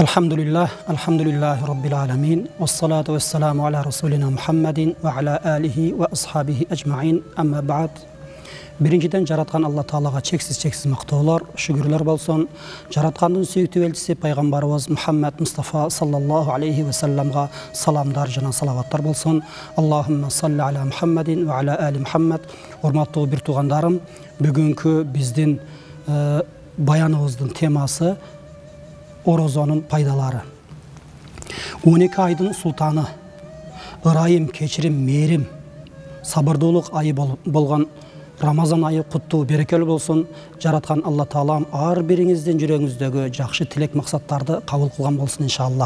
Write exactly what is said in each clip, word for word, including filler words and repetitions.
Elhamdülillah, elhamdülillahi rabbil alamin. Vessalatu vesselamu ala Resulina Muhammedin ve ala alihi ve ashabihi ecmain. Amma ba'd. Birinciden jaratkan Allah Ta'alaga çeksiz çeksiz maqtawlar, şükürler bolsun. Jaratkanın süýüktүү elçisi Peygamberimiz Muhammed Mustafa sallallahu aleyhi ve sellemga salamlar jana salavatlar bolsun. Allahümme salli ala Muhammedin ve ala ali Muhammed. Hormatly bir tugandarım, bugünkü bizdin e, bayanımızın teması Orozonun paydaları. on iki aydın sultanı, ırayım, keçirim, merim, sabırdуулuk ayı bol, bolgan Ramazan ayı kutlu, berekeli bolsun. Jaratkan Allah Taalam ar birinizden yüreğinizdeki jakşı tilek maksatlardı kabul kılgan bolsun inşallah.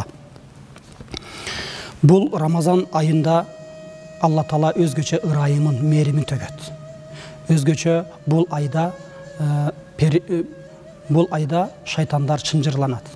Bul Ramazan ayında Allah Taala özgöçe ırayımın, merimin tököt. Özgöçe bul ayda e, peri, e, bul ayda şeytanlar çınjırlanat.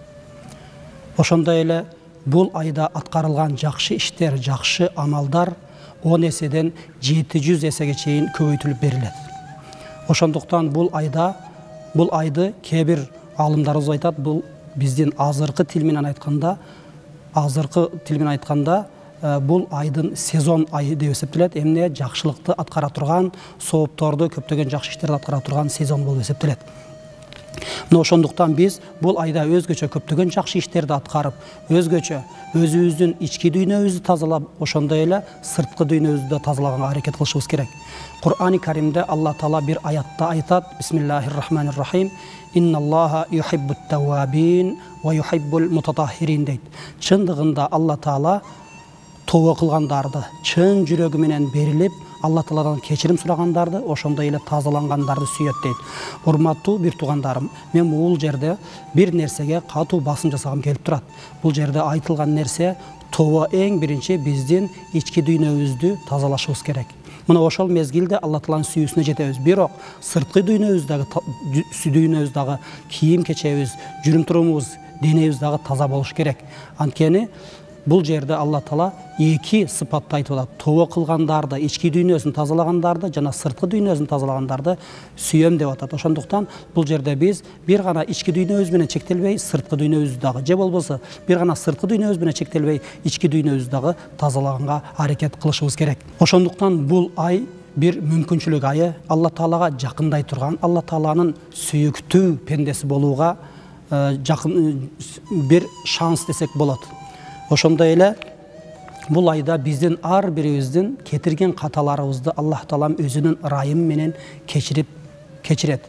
Oşonda ele bul ayda atkarılgan jakşı işler, jakşı amaldar on eseden жети жүз esege çeyin köbөйтүлүп berilet. Oşonduktan bul ayda, bul aydı kebir alımlarımız aytat, bul bizdin azırkı til menen aytkanda, azırkı til menen aytkanda bul aydın sezon ayı деп эсептелет. Эмне жакшылыкты аткара турган, соопторду, көптөгөн жакшы иштерди аткара турган сезон болуп эсептелет. Ошондуктан биз бул айда өзгөчө көптөгөн жакшы иштерди аткарып, өзгөчө өзүбүздүн ички дүйнөбүздү тазалап, ошондой эле сырткы дүйнөбүздү да тазалаганга аракет кылышыбыз керек. Кур'ан-ы Каримде Аллах Таала бир аятта айтат: Бисмиллахир-рахманир-рахим. Инналлаха юхиббут-таввабин ва юхиббул-мутатаххирин дейт. Чындыгында Аллах Таала тооба кылгандарды, чын жүрөгү менен берилип, Allah Taala'dan keçirim suragandardı, oşonda ile tazalangandарды sүйөт дейт. Урматтуу bir tugandarım, men бул жерде bir nersege katуу basım жасагым келип турат. Бул жерде айтылган нерсе тооба эң биринчи биздин ички дүйнөбүздү тазалашыбыз керек. Мына ошол мезгилде Алла Тааланын сүйүүсүнө жетебиз. Бирок сырткы дүйнөбүздөгү дүйнөбүздөгү кийим кечебиз, жүрүм турумубуз, денебиз дагы таза болуш керек. Анткени бул жерде Алла Таала эки сыпатты айтып атат. Тооба кылгандарды, ички дүйнөсүн тазалагандарды жана сырткы дүйнөсүн тазалагандарды сүйөм деп атат. Ошондуктан бул жерде биз бир гана ички дүйнөбүз менен чектелбей, сырткы дүйнөбүздү дагы, же болбосо бир гана сырткы дүйнөбүз менен чектелбей, ички дүйнөбүздү дагы тазалаганга аракет кылышыбыз керек. Ошондуктан бул ай bir мүмкүнчүлүк айы, Алла Таалага жакындай турган, Алла Тааланын сүйүктүү пендеси болууга жакын bir шанс десек болот. Ошондой эле бул айда биздин ар бирибиздин кетирген каталарыбызды Аллах Таалам өзүнүн ырайым менен кечирип кечирет.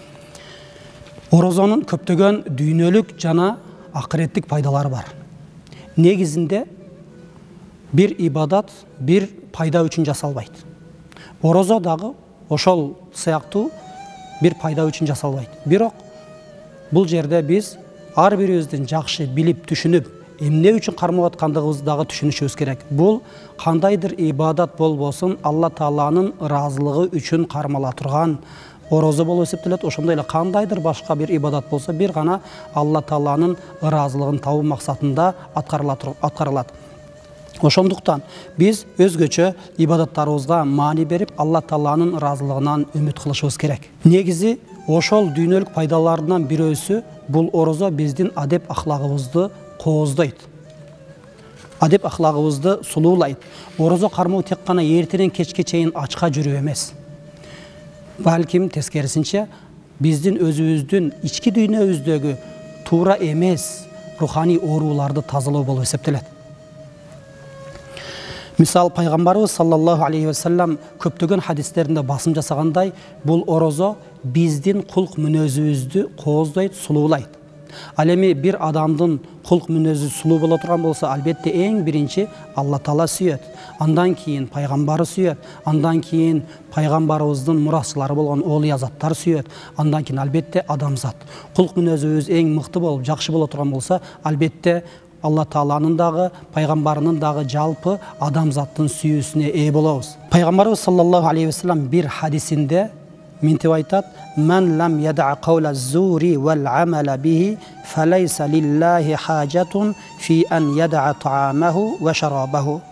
Орозонун көптөгөн дүйнөлүк жана акыреттик пайдалары бар. Негизинде бир ибадат бир пайда үчүн жасалбайт. Орозо дагы ошол сыяктуу бир пайда үчүн жасалбайт. Бирок бул жерде биз ар бирибиздин жакшы билип түшүнүп, эмне үчүн кармап аткандыгыбызды дагы түшүнүшүбүз керек. Бул кандайдыр ибадат болбосун Алла Тааланын ыраазылыгы үчүн кармала турган орозо болуп эсептелет. Ошондой эле кандайдыр башка бир ибадат болсо бир гана Алла Тааланын ыраазылыгын табуу максатында аткарылат. Ошондуктан биз өзгөчө ибадаттарыбызга маани берип, Алла Тааланын ыраазылыгынан үмүт кылышыбыз керек. Негизи ошол дүйнөлүк пайдаларынан бирөөсү бул орозо биздин адеп ахлагыбызды кооздойт. Адеп ахлагыбызды сулуулайт. Орозо кармоо тек гана эртенен кечке чейин ачка жүрүү эмес. Балким тескерисинче биздин өзүбүздүн ички дүйнөбүздөгү туура эмес руханий ооруларды тазалоо болуп эсептелет. Мисал пайгамбарыбыз саллаллаху алейхи ва саллям көптөгөн хадистеринде басым жасагандай, бул орозо биздин кулк мүнөзүбүздү кооздойт, сулуулайт. Ал эми бир адамдын кулк мүнөзү сулуу боло турган болсо, албетте эң биринчи Алла Таала сүйөт. Андан кийин пайгамбары сүйөт. Андан кийин пайгамбарыбыздын мурасчылары болгон олия заттар сүйөт. Андан кийин албетте адамзат. Кулк мүнөзүбүз эң мыкты болуп, жакшы боло турган болсо, албетте Алла Тааланын дагы, пайгамбарынын дагы жалпы адамзаттын сүйүүсүнө ээ болобуз. Пайгамбарыбыз саллаллаху алейхи ва саллям бир хадисинде мынтип айтат: "Мен лам яда каула зури вал амала бихи, фалайса лиллахи хажатун фи ан яда таамаху ва шарабаху."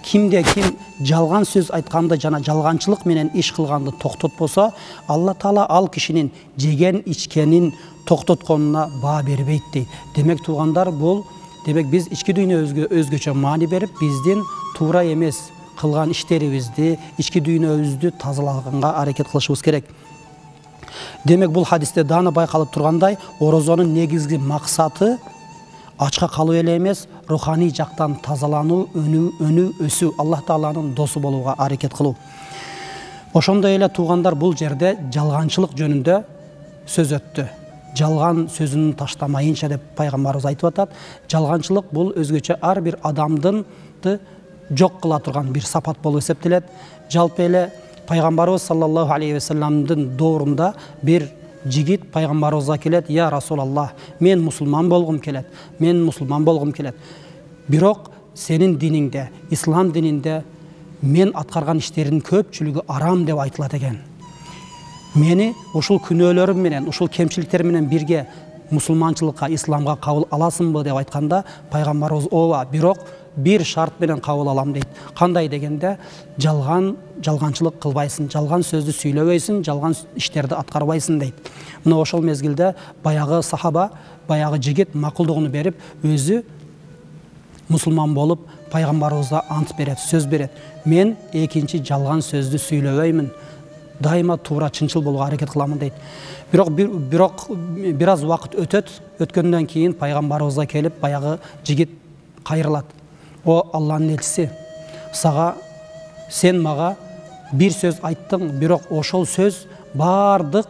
кимде ким жалган сөз айтканды жана жалганчылык менен иш кылганды токтот болсо, Алла Таала ал кишинин жеген ичкенин токтотконуна баа бербейт дейт. Демек туугандар, бул демек биз ички дүйнөбүзгө өзгөчө маани берип, биздин туура эмес кылган иштерибизди, ички дүйнөбүздү тазалаганга аракет кылышыбыз керек. Демек бул хадисте даны байкалып тургандай, орозонун негизги максаты ачка калуу эле эмес, руханий жактан тазалануу, өнүү, өнүү, өсүү, Аллах Тааланын досу болууга аракет кылуу. Ошондой эле туугандар, бул жерде жалганчылык жөнүндө сөз өттү. Жалган сөзүн таштамайынча деп пайгамбарыбыз айтып атат. Жалганчылык бул өзгөчө ар бир адамдын жок кыла турган бир сапат болуп эсептелет. Жалпы эле пайгамбарыбыз саллаллаху алейхи ва салламдын доорунда бир жигит пайгамбарыбызга келет: "Я Расулаллах, мен мусулман болгум келет. Мен мусулман болгум келет. Бирок сенин диниңде, ислам дининде мен аткарган иштердин көпчүлүгү арам деп айтылат экен. Мени ушул күнөөлөрүм менен, ушул кемчиликтерим менен бирге мусулманчылыкка, исламга кабыл аласыңбы?" деп айтканда, пайгамбарыбыз: "Ооба, бирок бир шарт менен кабыл алам" дейт. Кандай дегенде, жалган, жалганчылык кылбайсың, жалган сөздү сүйлөбөйсүң, жалган иштерди аткарбайсың дейт. Мына ошол мезгилде баягы сахаба, баягы жигит макулдугун берип, өзү мусулман болуп, пайгамбарыбызга ант берет, сөз берет: "Мен экинчи жалган сөздү сүйлөбөймүн. Дайыма туура, чынчыл болууга аракет кыламын" дейт. Бирок бирок бир аз убакыт өтөт. Өткөндөн кийин пайгамбарыбызга келип, баягы жигит кайрылат: "О Алланын элчиси, сага сен мага бир сөз айттың, бирок ошол сөз бардык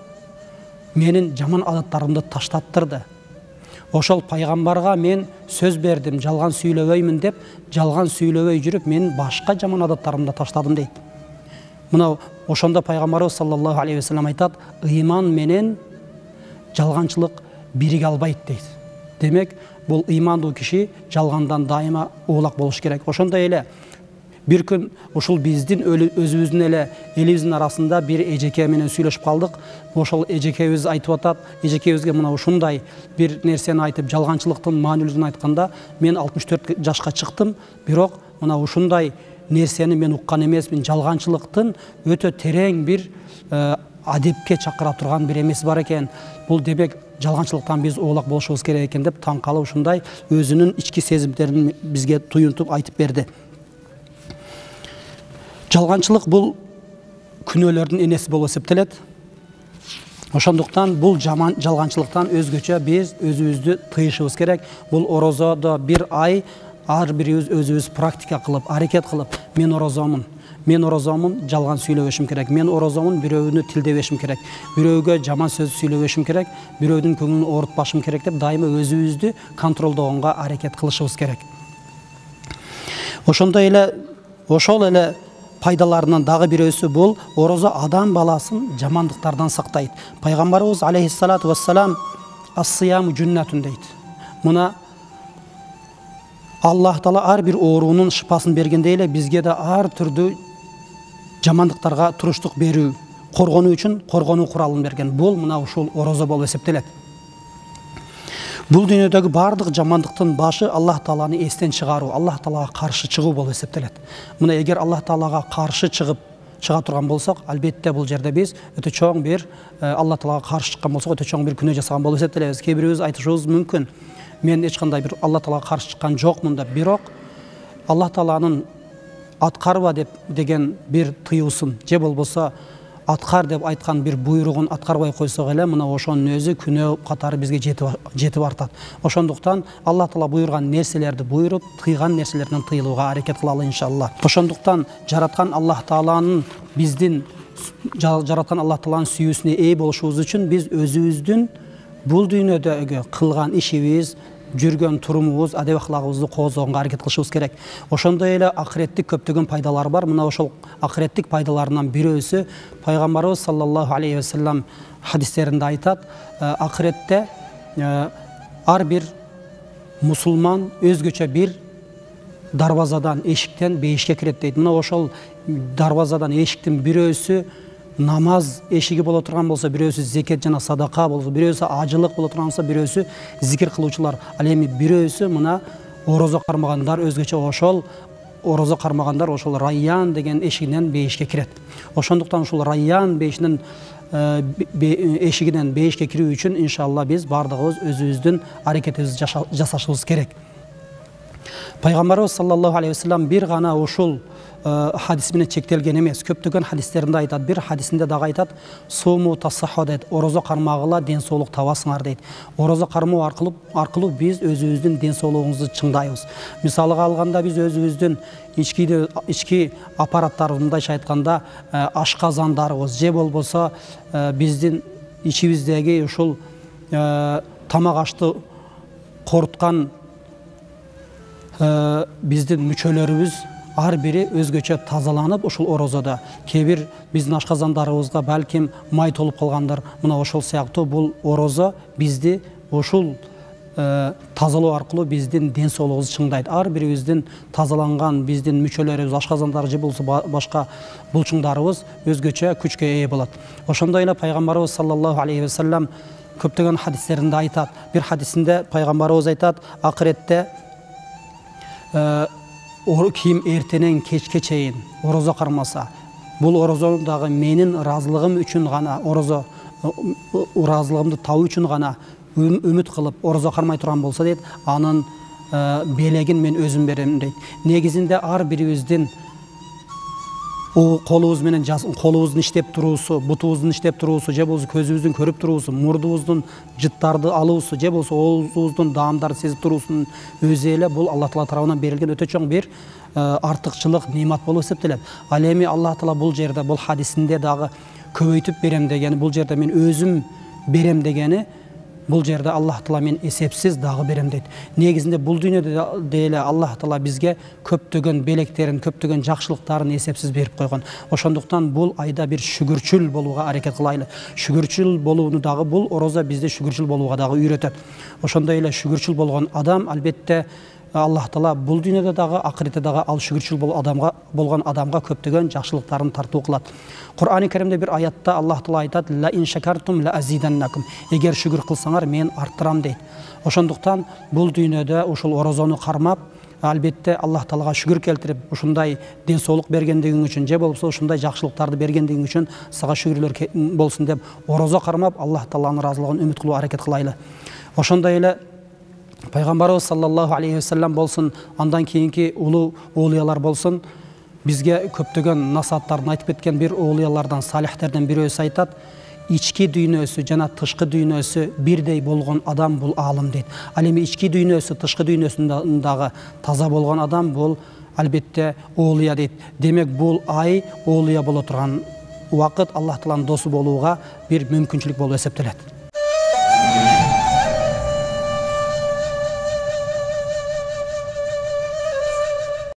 менин жаман адаттарымды таштаттырды. Ошол пайгамбарга мен сөз бердим, жалган сүйлөбөймүн деп, жалган сүйлөбөй жүрүп, мен башка жаман адаттарымды таштадым" дейт. Мына ошондо пайгамбарыбыз саллаллаху алейхи ва саллям айтат: "Ыйман менен жалганчылык бириге албайт" дейт. Демек, бул ыймандуу киши жалгандан дайыма улак болуш керек. Ошондой эле бир күн ушул биздин өзүбүздүн эле элибиздин арасында бир эжеке менен сүйлөшүп калдык. Ошол эжекебиз айтып атат, эжекебизге мына ушундай бир нерсени айтып, жалганчылыктын маанилүүлүгүн айтканда: "Мен алтымыш төрт жашка чыктым, бирок мына ушундай нерсени мен уккан эмесмин. Жалганчылыктын өтө терең бир адепке чакыра турган бир эмеси бар экен. Бул демек жалганчылыктан биз оолак болушубуз керек экен" деп таң калып, ушундай өзүнүн ички сезимдерин бизге туюнтуп айтып берди. Жалганчылык бул күнөөлөрдүн энеси болуп эсептелет. Ошондуктан бул жаман жалганчылыктан өзгөчө биз өзүбүздү тыйышыбыз керек. Бул орозодо бир ай ар бирибиз өзүбүз практика кылып, аракет кылып, мен орозомун, мен орозомун, жалган сүйлөбөшүм керек. Мен орозомун, бирөөнү тилдебешим керек. Бирөөгө жаман сөз сүйлөбөшүм керек. Бирөөнүн көңүлүн оорутпашым керек деп дайыма өзүбүздү контролдогонго аракет кылышыбыз керек. Ошондой эле, ошол эле пайдаларынан дагы бирөөсү бул орозо адам баласын жамандыктардан сактайт. Пайгамбарыбыз алейхиссалату вассалам: "Ас-сияму жуннатун" дейт. Мына Аллах Таала ар бир оорунун шыпасын бергендей эле, бизге да ар түрдүү жамандыктарга туруштук берүү, коргонуу үчүн коргонуу куралын берген. Бул мына ушул орозо болуп эсептелет. Бул дүйнөдөгү бардык жамандыктын башы Аллах Тааланы эстен чыгаруу, Аллах Таалага каршы чыгуу болуп эсептелет. Мына эгер Аллах Таалага каршы чыгып чыга турган болсок, албетте бул жерде биз өтө чоң бир Аллах Таалага каршы чыккан болсок, өтө чоң бир күнөө жасаган болуп эсептелебиз. Кээ бирибиз айтышыбыз мүмкүн: "Мен эч кандай бир Аллах Таалага каршы чыккан жокмун" деп. Бирок Аллах Тааланын аткарба деп деген бир тыюусын, же болбосо аткар деп айткан бир буйругун аткарбай койсок эле, мына ошонун өзү күнөө катары бизге жетип жетип артат. Ошондуктан Аллах Таала буйрган нерселерди буйруп, тыйган нерселерден тыйылууга аракет кылалы иншалла. Ошондуктан жараткан Аллах Тааланын биздин жараткан Аллах Тааланын сүйүүсүнө ээ болушубуз үчүн биз өзүбүздүн бул дүйнөдөгү кылган ишибиз, жүргөн турумубуз, адеп ахлагыбызды коозогонго аракет кылышыбыз керек. Ошондой эле акыреттик көптөгөн пайдалары бар. Мына ошол акыреттик пайдаларынан бирөөсү пайгамбарыбыз саллаллаху алейхи ва саллям хадистеринде айтат: акыретте ар бир мусулман өзгөчө бир дарбазадан, эшиктен бейишке кирет дейт. Мына ошол дарбазадан, эшиктин бирөөсү намаз эшиги боло турган болсо, бирөөсү зекет жана садака болсо, бирөөсү ажылык боло турган болсо, бирөөсү зикир кылуучулар, ал эми бирөөсү мына орозо кармагандар өзгөчө ошол орозо кармагандар ошол Райян деген эшигинен бейишке кирет. Ошондуктан ушул Райян бейишинин эшигинен бейишке кирүү үчүн иншалла биз бардыгыбыз өзүбүздүн аракетибизди жасашыбыз керек. Пайгамбарыбыз саллаллаху алейхи вассалам бир гана ушул хадис менен чектелген эмес. Көптөгөн хадистеринде айтат. Бир хадисинде дагы айтат: "Суму тасахха" дейт. Орозо кармагыла ден соолук табасыңар дейт. Орозо кармоо аркылуу аркылуу биз өзүбүздүн ден соолугубузду чыңдайбыз. Мисалга алганда биз өзүбүздүн ички ички аппараттарыбыз, мындайча айтканда, ашказандарыбыз же болбосо биздин ичибиздеги ушул тамак ашты коруткан биздин мүчөлөрүбүз ар бири өзгөчө тазаланып, ушул орозодо кээ бир биздин ашказандарыбызга балким май толуп калгандыр. Мына ошол сыяктуу бул орозо бизди ушул тазалоо аркылуу биздин ден соолугубузду чыңдайт. Ар бирибиздин тазаланган биздин мүчөлөрүбүз, ашказандар же болсо башка булчуңдарыбыз өзгөчө күчкө ээ болот. Ошондой эле пайгамбарыбыз саллаллаху алейхи вассалам көптөгөн хадистеринде айтат. Бир хадисинде пайгамбарыбыз айтат: "Акыретте ким эртенен кечке чейин орозо кармаса, бул орозону дагы менин ыраазылыгым үчүн гана, орозо ыраазылыгымды табуу үчүн гана үмүт кылып орозо кармай турган болсо" дейт, "анын белегин мен өзүм берем" дейт. Негизинде ар бирибиздин колубуз менен колубуздун иштеп туруусу, бутубуздун иштеп туруусу, же болбосо көзүбүздүн көрүп туруусу, мурдубуздун жыттарды алуусу, же болбосо оозубуздун даамдарды сезип туруусунун өзү эле бул Аллах Таала тарабынан берилген өтө чоң бир артыкчылык, немат болуп эсептелет. Ал эми Аллах Таала бул жерде, бул хадисинде дагы көбөйтүп берем дегени, бул жерде мен өзүм берем дегени, бул жерде Аллах Таала мен эсепсиз дагы берем дейт. Негизинде бул дүйнөдө деле Аллах Таала бизге көптөгөн белектерин, көптөгөн жакшылыктарын эсепсиз берип койгон. Ошондуктан бул айда бир шүгүрчүл болууга аракет кылайлы. Шүгүрчүл болууну дагы бул орозо бизди шүгүрчүл болууга дагы үйрөтөт. Ошондой эле шүгүрчүл болгон адам албетте Аллах Таала бул дүйнөдө дагы, акыретте дагы ал шүгүрчүл бол адамга болгон адамга көптөгөн жакшылыктарын тартуу кылат. Кур'ан-ы Каримде бир аятта Аллах Таала айтат: "Ла ин шакартум ла азиданнакум." Эгер шүгүр кылсаңар, мен арттырам дейт. Ошондуктан бул дүйнөдө ушул орозону кармап, албетте Аллах Таалага шүгүр келтирип, ушундай ден соолук бергендигиң үчүн, же болбосо ушундай жакшылыктарды бергендигиң үчүн сага шүгүрлөр болсун деп орозо кармап, Аллах Тааланын ыраазылыгын үмүт кылуу аракет кылайлы. Ошондой эле Пайгамбарыбыз саллаллаху алейхи вассалам болсун, андан кийинки улуу оолиялар болсун, бизге көптөгөн насааттарын айтып кеткен бир оолиялардан, салихтерден бирөөсү айтат: "Ички дүйнөсү жана тышкы дүйнөсү бирдей болгон адам бул аалым" дейт. Ал эми ички дүйнөсү, тышкы дүйнөсүнүн дагы таза болгон адам бул албетте оолия дейт. Демек бул ай оолия боло турган убакыт Аллах Тааланын досу болууга бир мүмкүнчүлүк болуп эсептелет.